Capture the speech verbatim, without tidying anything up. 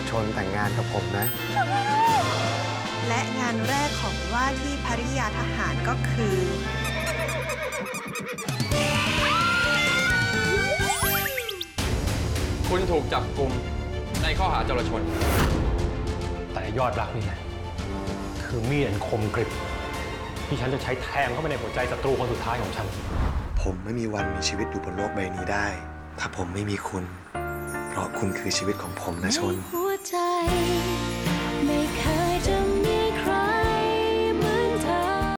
ชนแต่งงานกับผมนะและงานแรกของว่าที่ภริยาทหารก็คือคุณถูกจับกุมในข้อหาจลชนแต่ยอดรักนี่แหละคือมีดอันคมกริบที่ฉันจะใช้แทงเข้าไปในหัวใจศัตรูคนสุดท้ายของฉันผมไม่มีวันมีชีวิตอยู่บนโลกใบนี้ได้ถ้าผมไม่มีคุณเพราะคุณคือชีวิตของผมนะชนหัวใจไม่เคย